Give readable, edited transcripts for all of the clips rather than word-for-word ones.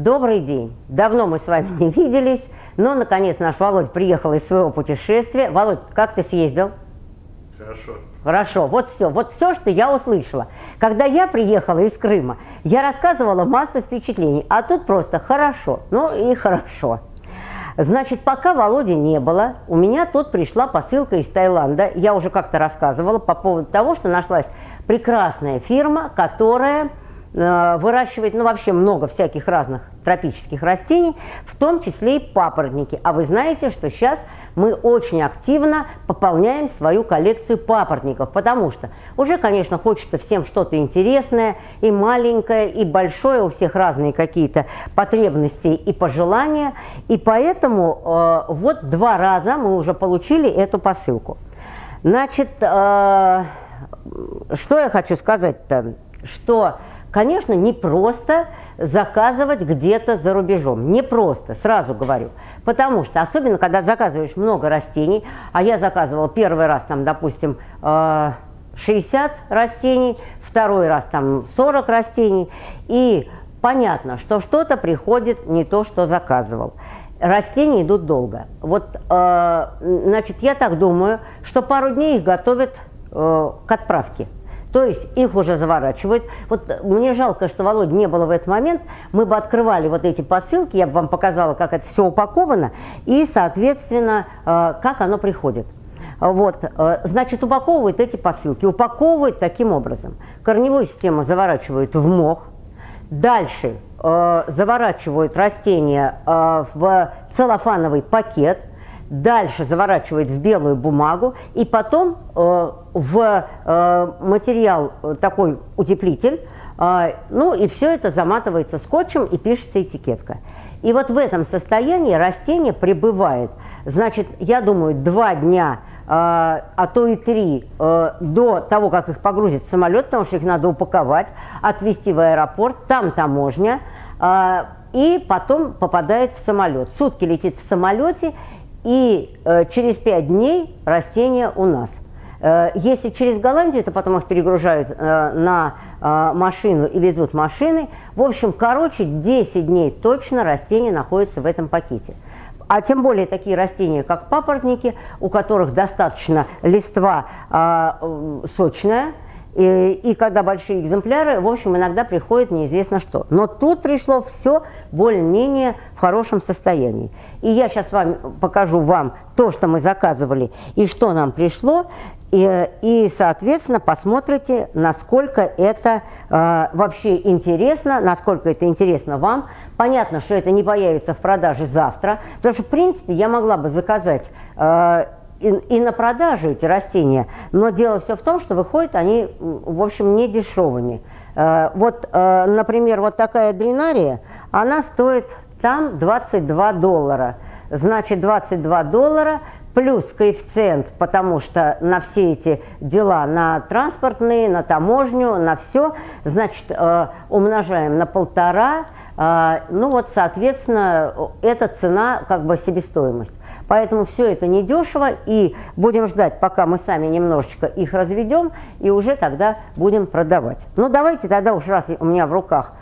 Добрый день. Давно мы с вами не виделись, но наконец наш Володь приехал из своего путешествия. Володь, как ты съездил? Хорошо. Хорошо. Вот все, что я услышала. Когда я приехала из Крыма, я рассказывала массу впечатлений, а тут просто хорошо. Ну и хорошо. Значит, пока Володи не было, у меня тут пришла посылка из Таиланда. Я уже как-то рассказывала по поводу того, что нашлась прекрасная фирма, которая выращивает, ну, вообще много всяких разных тропических растений, в том числе и папоротники. А вы знаете, что сейчас мы очень активно пополняем свою коллекцию папоротников, потому что уже, конечно, хочется всем что-то интересное, и маленькое, и большое, у всех разные какие-то потребности и пожелания, и поэтому вот 2 раза мы уже получили эту посылку. Значит, что я хочу сказать-то, что, конечно, не просто заказывать где-то за рубежом. Не просто, сразу говорю. Потому что, особенно, когда заказываешь много растений, а я заказывала первый раз, там, допустим, 60 растений, второй раз, там, 40 растений, и понятно, что что-то приходит не то, что заказывал. Растения идут долго. Вот, значит, я так думаю, что пару дней их готовят к отправке. То есть их уже заворачивают. Вот мне жалко, что Володи не было в этот момент. Мы бы открывали вот эти посылки, я бы вам показала, как это все упаковано, и, соответственно, как оно приходит. Вот, значит, упаковывают эти посылки, упаковывают таким образом. Корневую систему заворачивают в мох, дальше заворачивают растения в целлофановый пакет, дальше заворачивают в белую бумагу и потом в материал такой утеплитель, ну и все это заматывается скотчем и пишется этикетка. И вот в этом состоянии растение пребывает, значит, я думаю, 2 дня, а то и 3 до того, как их погрузят в самолет, потому что их надо упаковать, отвезти в аэропорт, там таможня, и потом попадает в самолет. Сутки летит в самолете, и через 5 дней растения у нас. Если через Голландию, то потом их перегружают на машину и везут машины. В общем, короче, 10 дней точно растения находятся в этом пакете. А тем более такие растения, как папоротники, у которых достаточно листва сочная, и когда большие экземпляры, в общем, иногда приходит неизвестно что. Но тут пришло все более-менее в хорошем состоянии. И я сейчас покажу вам то, что мы заказывали и что нам пришло. И соответственно, посмотрите, насколько это вообще интересно, насколько это интересно вам. Понятно, что это не появится в продаже завтра, потому что, в принципе, я могла бы заказать и на продажу эти растения, но дело все в том, что выходят они, в общем, не дешевыми. Вот, например, вот такая дренария, она стоит там $22. Значит, $22 плюс коэффициент, потому что на все эти дела, на транспортные, на таможню, на все, значит, умножаем на 1,5, ну вот, соответственно, это цена, как бы, себестоимость. Поэтому все это недешево, и будем ждать, пока мы сами немножечко их разведем, и уже тогда будем продавать. Ну, давайте тогда уж, раз у меня в руках,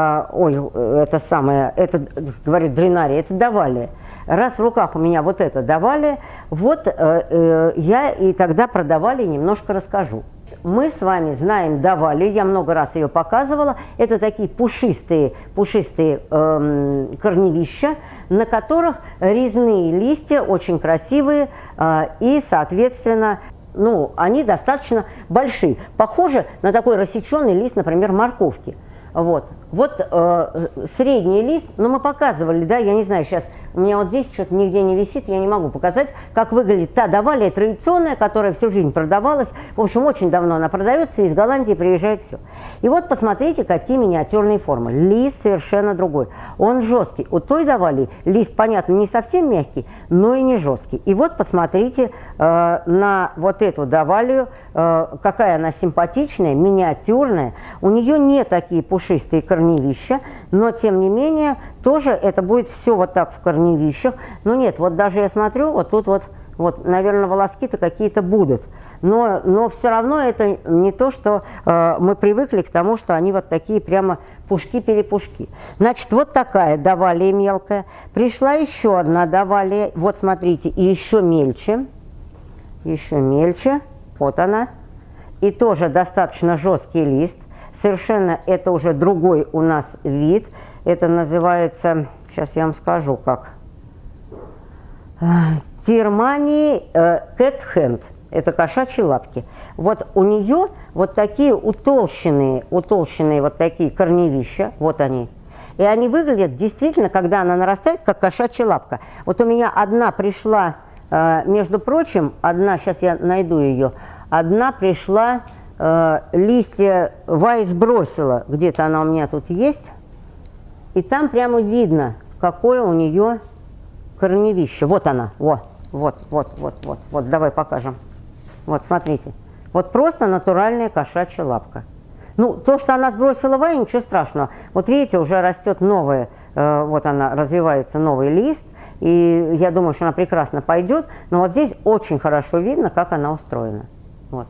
это самое, это, говорю, дренария, это давалия. Раз в руках у меня вот это давалия, вот я и тогда про давалия немножко расскажу. Мы с вами знаем давалию, я много раз ее показывала. Это такие пушистые корневища, на которых резные листья, очень красивые, и, соответственно, ну, они достаточно большие. Похоже на такой рассеченный лист, например, морковки. Вот средний лист, но мы показывали, да, я не знаю, сейчас у меня вот здесь что-то нигде не висит, я не могу показать, как выглядит та давалия традиционная, которая всю жизнь продавалась. В общем, очень давно она продается, из Голландии приезжает все. И вот посмотрите, какие миниатюрные формы. Лист совершенно другой. Он жесткий. У той давалии лист, понятно, не совсем мягкий, но и не жесткий. И вот посмотрите на вот эту давалию, какая она симпатичная, миниатюрная. У нее не такие пушистые корневища, но тем не менее тоже это будет все вот так в корневищах. Но нет, вот даже я смотрю, вот тут вот Вот, наверное, волоски-то какие-то будут. Но все равно это не то, что мы привыкли к тому, что они вот такие прямо пушки-перепушки. Значит, вот такая давалия мелкая. Пришла еще одна давалия. Вот смотрите, и еще мельче. Еще мельче. Вот она. И тоже достаточно жесткий лист. Совершенно это уже другой у нас вид. Это называется, сейчас я вам скажу как. Тирмани Cat Hand. Это кошачьи лапки. Вот у нее вот такие утолщенные вот такие корневища. Вот они. И они выглядят действительно, когда она нарастает, как кошачья лапка. Вот у меня одна пришла, между прочим, одна, сейчас я найду ее, одна пришла, листья вайс бросила. Где-то она у меня тут есть. И там прямо видно, какое у нее корневище. Вот она. Вот, давай покажем. Вот, смотрите. Вот просто натуральная кошачья лапка. Ну, то, что она сбросила вай, ничего страшного. Вот видите, уже растет новая, вот она, развивается новый лист. И я думаю, что она прекрасно пойдет. Но вот здесь очень хорошо видно, как она устроена. Вот.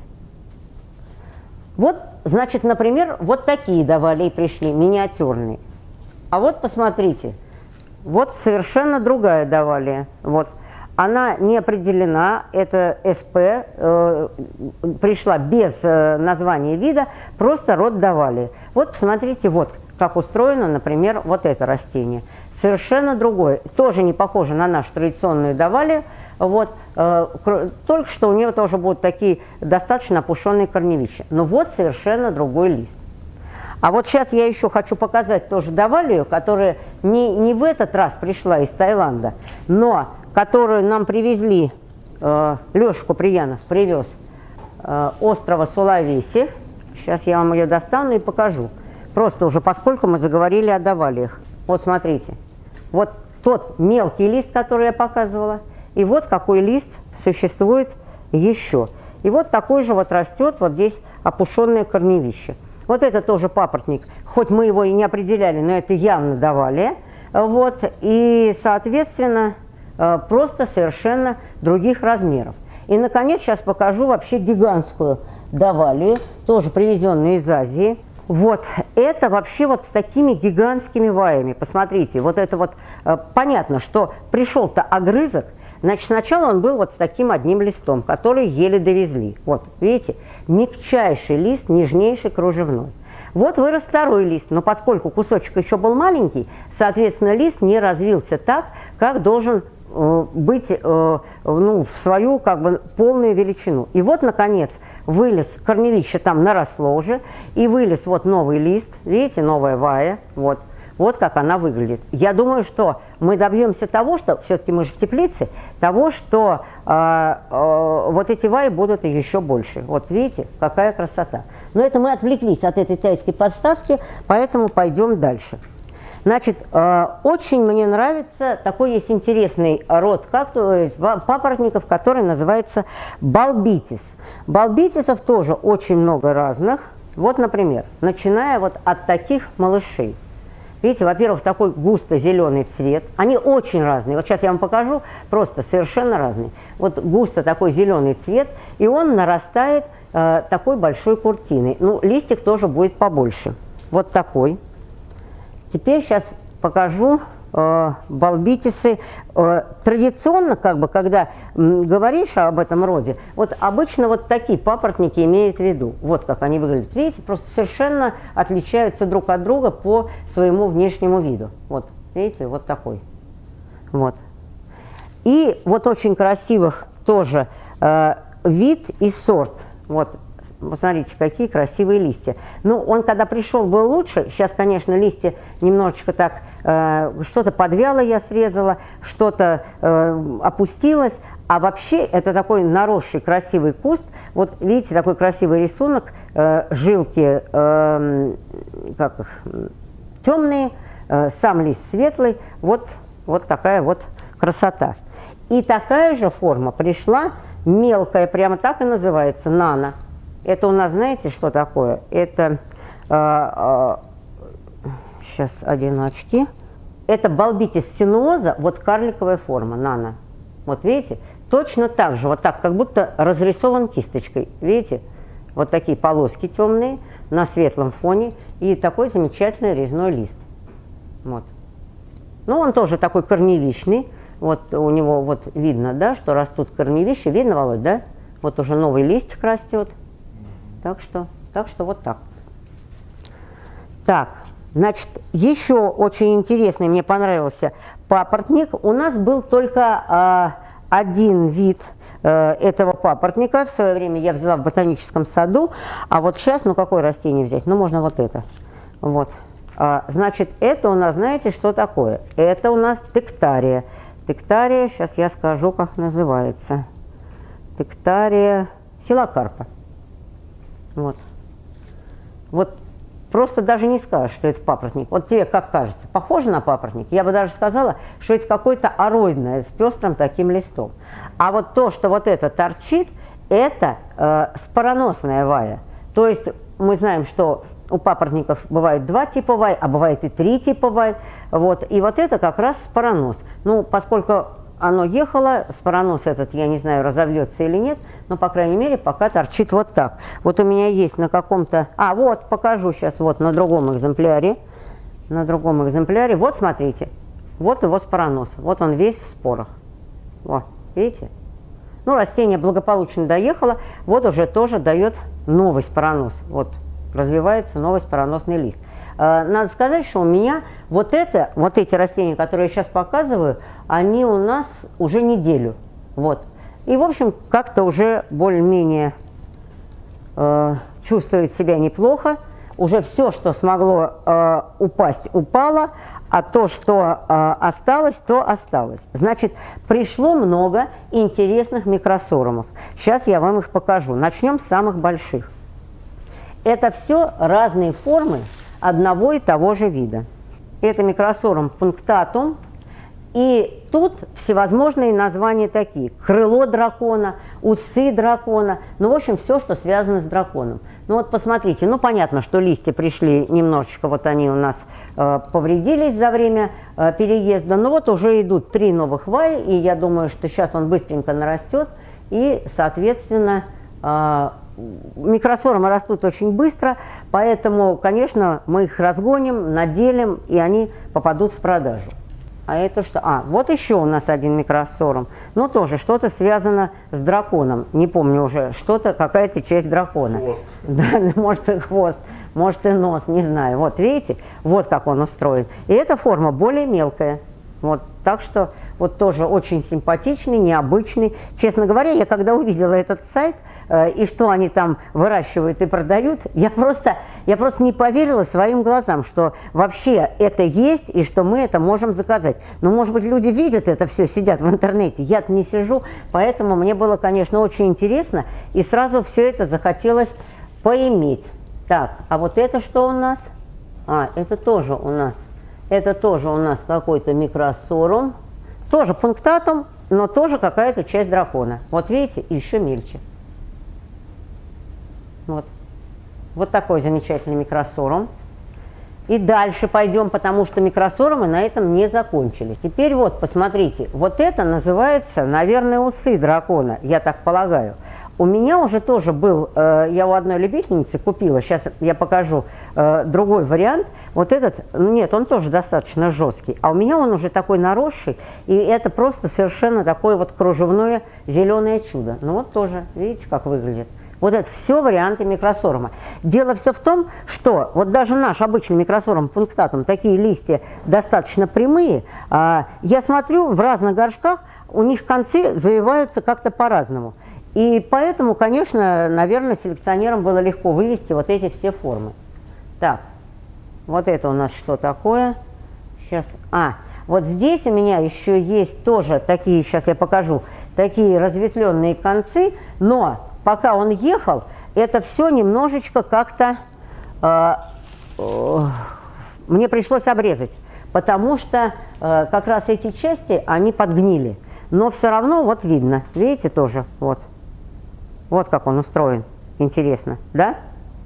Вот, значит, например, вот такие давалии пришли, миниатюрные. А вот посмотрите, вот совершенно другая давалия. Вот. Она не определена, это СП, пришла без названия вида, просто род давалии. Вот посмотрите, вот как устроено, например, вот это растение. Совершенно другое, тоже не похоже на нашу традиционную давалию, вот, только что у нее тоже будут такие достаточно опушенные корневища. Но вот совершенно другой лист. А вот сейчас я еще хочу показать тоже давалию, которая не в этот раз пришла из Таиланда, но которую нам привезли, Леша Куприянов привез острова Сулавеси. Сейчас я вам ее достану и покажу. Просто уже поскольку мы заговорили о давалиях. Вот смотрите, вот тот мелкий лист, который я показывала, и вот какой лист существует еще. И вот такой же вот растет вот здесь опушенное корневище. Вот это тоже папоротник, хоть мы его и не определяли, но это явно давалия. Вот, и, соответственно, просто совершенно других размеров. И, наконец, сейчас покажу вообще гигантскую давалию, тоже привезенную из Азии. Вот, это вообще вот с такими гигантскими ваями. Посмотрите, вот это вот, понятно, что пришел-то огрызок, значит, сначала он был вот с таким одним листом, который еле довезли. Вот, видите, мягчайший лист, нежнейший, кружевной. Вот вырос второй лист, но поскольку кусочек еще был маленький, соответственно, лист не развился так, как должен быть ну, в свою как бы полную величину. И вот, наконец, вылез, корневище там наросло уже, и вылез вот новый лист, видите, новая вая, вот. Вот как она выглядит. Я думаю, что мы добьемся того, что, все-таки мы же в теплице, того, что вот эти ваи будут еще больше. Вот видите, какая красота. Но это мы отвлеклись от этой тайской подставки, поэтому пойдем дальше. Значит, очень мне нравится, такой есть интересный род папоротников, который называется балбитис. Балбитисов тоже очень много разных. Вот, например, начиная вот от таких малышей. Видите, во-первых, такой густо-зеленый цвет. Они очень разные. Вот сейчас я вам покажу, просто совершенно разные. Вот густо такой зеленый цвет, и он нарастает такой большой куртиной. Ну, листик тоже будет побольше. Вот такой. Теперь сейчас покажу балбитисы. Традиционно, как бы, когда говоришь об этом роде, вот обычно вот такие папоротники имеют в виду. Вот как они выглядят. Видите, просто совершенно отличаются друг от друга по своему внешнему виду. Вот, видите, вот такой. Вот. И вот очень красивых тоже вид и сорт. Вот. Посмотрите, какие красивые листья. Ну, он когда пришел, был лучше. Сейчас, конечно, листья немножечко так, что-то подвяло я срезала, что-то опустилось. А вообще, это такой наросший красивый куст. Вот видите, такой красивый рисунок. Жилки как их, темные, сам лист светлый. Вот такая вот красота. И такая же форма пришла, мелкая, прямо так и называется, нано. Это у нас, знаете, что такое? Это, сейчас одену очки. Это балбитис синуоза, вот карликовая форма, нано. Вот видите? точно так же, вот так, как будто разрисован кисточкой. Видите? Вот такие полоски темные на светлом фоне и такой замечательный резной лист. Вот. Ну, он тоже такой корневищный. Вот у него вот видно, да, что растут корневища. Видно, Володь, да? Вот уже новый листик растет. Так что вот так. Так, значит, еще очень интересный, мне понравился папоротник. У нас был только один вид этого папоротника. В свое время я взяла в ботаническом саду. А вот сейчас, ну, какое растение взять? Ну, можно вот это. Вот. Значит, это у нас, знаете, что такое? Это у нас тектария. Тектария, сейчас я скажу, как называется. Тектария хилокарпа. Вот. Вот просто даже не скажешь, что это папоротник. Вот тебе как кажется, похоже на папоротник? Я бы даже сказала, что это какое-то ароидное с пестрым таким листом. А вот то, что вот это торчит, это спороносная вая. То есть мы знаем, что у папоротников бывает 2 типа вай, а бывает и 3 типа вай. Вот. И вот это как раз споронос. Ну, поскольку оно ехало, споронос этот, я не знаю, разовьется или нет, но, по крайней мере, пока торчит вот так. Вот у меня есть на каком-то... вот, покажу сейчас, вот на другом экземпляре. На другом экземпляре. Вот, смотрите, вот его споронос. Вот он весь в спорах. Вот, видите? Ну, растение благополучно доехало, вот уже тоже дает новый споронос. Вот, развивается новый спороносный лист. Надо сказать, что у меня вот эти растения, которые я сейчас показываю, они у нас уже неделю. Вот. И, в общем, как-то уже более-менее чувствует себя неплохо. Уже все, что смогло упасть, упало, а то, что осталось, то осталось. Значит, пришло много интересных микросоромов. Сейчас я вам их покажу. Начнем с самых больших. Это все разные формы одного и того же вида. Это микросорум пунктатум. И тут всевозможные названия такие. Крыло дракона, усы дракона. Ну, в общем, все, что связано с драконом. Ну, вот посмотрите. Ну, понятно, что листья пришли немножечко, вот они у нас повредились за время переезда. Но вот уже идут 3 новых ваи, и я думаю, что сейчас он быстренько нарастет. И, соответственно, микросоромы растут очень быстро, поэтому, конечно, мы их разгоним, наделим, и они попадут в продажу. А это что? Вот еще у нас один микросорум. Ну, тоже что-то связано с драконом. Не помню уже, что-то, какая-то часть дракона. Хвост. Да, может и хвост, может и нос, не знаю. Вот, видите? Вот как он устроен. И эта форма более мелкая. Вот, так что вот тоже очень симпатичный, необычный. Честно говоря, я когда увидела этот сайт, и что они там выращивают и продают, я просто не поверила своим глазам, что вообще это есть и что мы это можем заказать. Но, может быть, люди видят это все, сидят в интернете, я-то не сижу, поэтому мне было, конечно, очень интересно, и сразу все это захотелось поиметь. Так, а вот это что у нас? Это тоже у нас какой-то микросорум, тоже пунктатум, но тоже какая-то часть дракона. Вот видите, еще мельче. Вот такой замечательный микросорум. И дальше пойдем, потому что микросоромы на этом не закончились. Теперь вот, посмотрите, вот это называется, наверное, усы дракона, я так полагаю. У меня уже тоже был, я у одной любительницы купила, сейчас я покажу другой вариант. Вот этот, нет, он тоже достаточно жесткий, а у меня он уже такой наросший, и это просто совершенно такое вот кружевное зеленое чудо. Ну вот тоже, видите, как выглядит. Вот это все варианты микросорума. Дело все в том, что вот даже наш обычный микросорум пунктатум, такие листья достаточно прямые, я смотрю, в разных горшках у них концы завиваются как-то по-разному. И поэтому, конечно, наверное, селекционерам было легко вывести вот эти все формы. Так, вот это у нас что такое? Сейчас, вот здесь у меня еще есть тоже такие, сейчас я покажу, такие разветвленные концы, но пока он ехал, это все немножечко как-то мне пришлось обрезать, потому что как раз эти части, они подгнили. Но все равно вот видно, видите, тоже вот. Вот как он устроен. Интересно, да?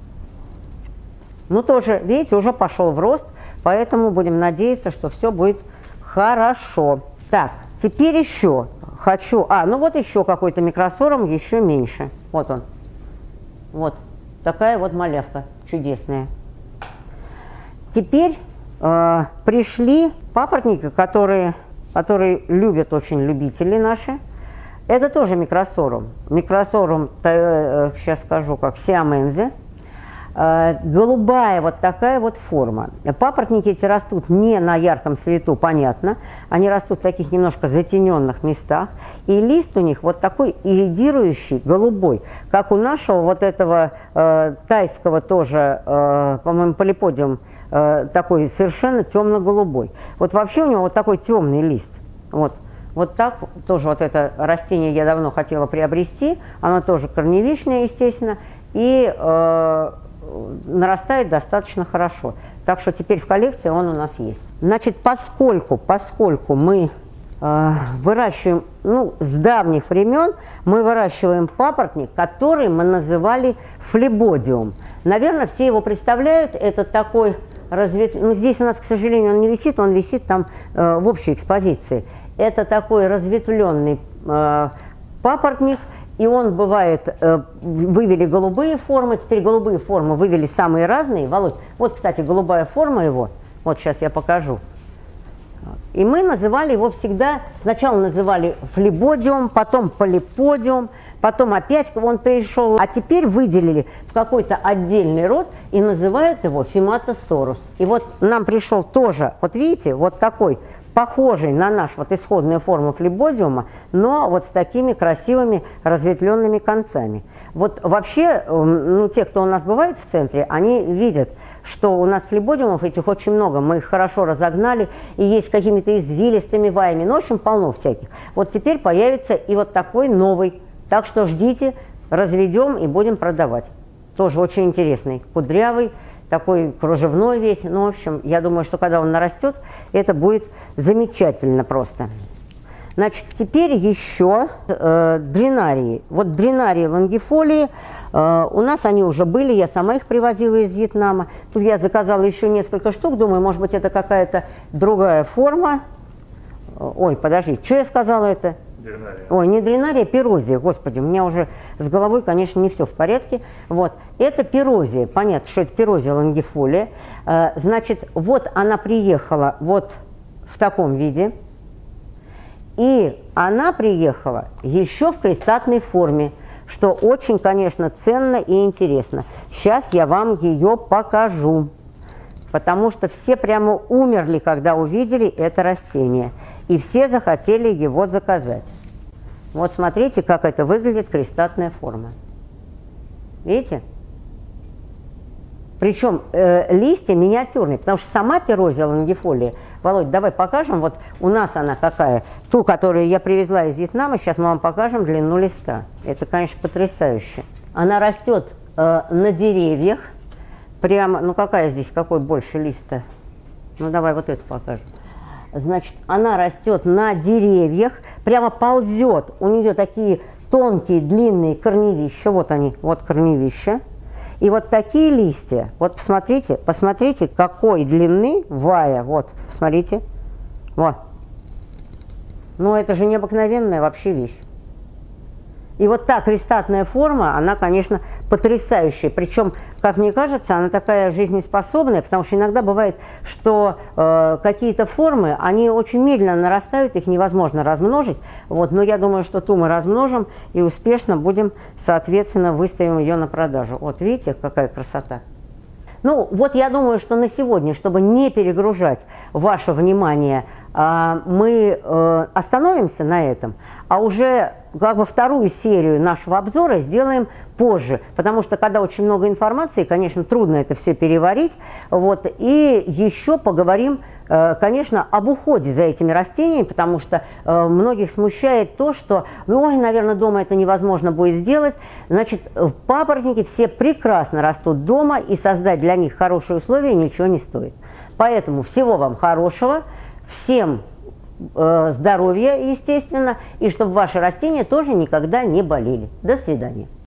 Ну, тоже, видите, уже пошел в рост, поэтому будем надеяться, что все будет хорошо. Так, теперь еще хочу... ну вот еще какой-то микросорум, еще меньше. Вот он. Вот. Такая вот малявка чудесная. Теперь пришли папоротники, которые любят очень любители наши. Это тоже микросорум. Микросорум, сейчас скажу, как сиамензе. Голубая вот такая вот форма. Папоротники эти растут не на ярком свету, понятно. Они растут в таких немножко затененных местах. И лист у них вот такой иридирующий, голубой. Как у нашего вот этого тайского тоже, по-моему, полиподиум, такой совершенно темно-голубой. Вот вообще у него вот такой темный лист. Вот так тоже вот это растение я давно хотела приобрести. Оно тоже корневищное, естественно. И нарастает достаточно хорошо. Так что теперь в коллекции он у нас есть. Значит, поскольку мы выращиваем, с давних времен мы выращиваем папоротник, который мы называли флебодиум. Наверное, все его представляют. Это такой здесь у нас, к сожалению, он не висит, он висит там в общей экспозиции. Это такой разветвленный папоротник. И он бывает, вывели голубые формы, теперь голубые формы вывели самые разные. Володь, вот, кстати, голубая форма его, вот сейчас я покажу. И мы называли его всегда, сначала называли флебодиум, потом полиподиум, потом опять он перешел, а теперь выделили в какой-то отдельный род и называют его фиматосорус. И вот нам пришел тоже, вот видите, вот такой, похожий на наш вот исходную форму флебодиума, но вот с такими красивыми разветвленными концами. Вот вообще, те, кто у нас бывает в центре, они видят, что у нас флебодиумов этих очень много, мы их хорошо разогнали, и есть с какими-то извилистыми ваями, в общем, полно всяких. Вот теперь появится и вот такой новый, так что ждите, разведем и будем продавать. Тоже очень интересный, кудрявый, такой кружевной весь. В общем, я думаю, что когда он нарастет, это будет замечательно просто. Значит, теперь еще дренарии. Вот дренарии лонгифолии, у нас они уже были, я сама их привозила из Вьетнама. Тут я заказала еще несколько штук, думаю, может быть, это какая-то другая форма. Ой, подожди, что я сказала это? Дренария. Ой, не дренария, пирозия, господи, у меня уже с головой, конечно, не все в порядке. Вот, это пирозия, понятно, что это пирозия лонгифолия. Значит, вот она приехала вот в таком виде, и она приехала еще в крестатной форме, что очень, конечно, ценно и интересно. Сейчас я вам ее покажу, потому что все прямо умерли, когда увидели это растение. И все захотели его заказать. Вот смотрите, как это выглядит, крестатная форма. Видите? Причем листья миниатюрные, потому что сама пирозия лонгифолия, Володь, давай покажем, вот у нас она какая, ту, которую я привезла из Вьетнама, сейчас мы вам покажем длину листа. Это, конечно, потрясающе. Она растет на деревьях, прямо, какая здесь, какой больше лист-то? Давай вот это покажем. Значит, она растет на деревьях, прямо ползет. У нее такие тонкие, длинные корневища. Вот они, вот корневища. И вот такие листья. Вот посмотрите, какой длины вая. Вот, посмотрите. Вот. Это же необыкновенная вообще вещь. И вот та крестатная форма, она, конечно, потрясающая. Причем, как мне кажется, она такая жизнеспособная, потому что иногда бывает, что какие-то формы, они очень медленно нарастают, их невозможно размножить. Но я думаю, что ту мы размножим и успешно будем, соответственно, выставим ее на продажу. Вот видите, какая красота. Я думаю, что на сегодня, чтобы не перегружать ваше внимание, мы остановимся на этом, а уже вторую серию нашего обзора сделаем позже, потому что когда очень много информации, конечно, трудно это все переварить. И еще поговорим, конечно, об уходе за этими растениями, потому что многих смущает то, что, наверное, дома это невозможно будет сделать. Значит, папоротники все прекрасно растут дома, и создать для них хорошие условия ничего не стоит. Поэтому всего вам хорошего, всем здоровья, естественно, и чтобы ваши растения тоже никогда не болели. До свидания.